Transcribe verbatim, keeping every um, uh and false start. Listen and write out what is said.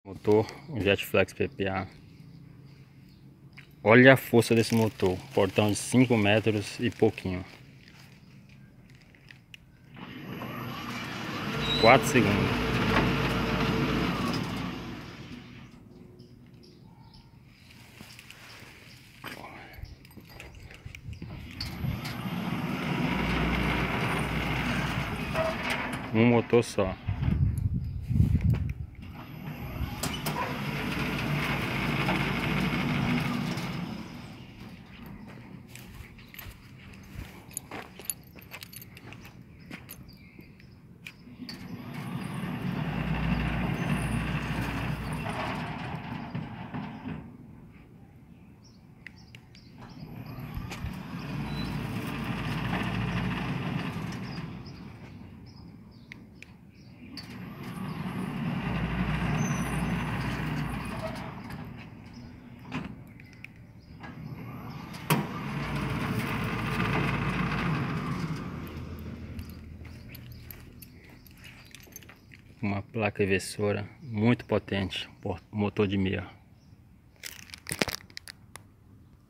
Motor, um Jetflex P P A. Olha a força desse motor. Portão de cinco metros e pouquinho. quatro segundos. Um motor só. Uma placa inversora muito potente, motor de meia.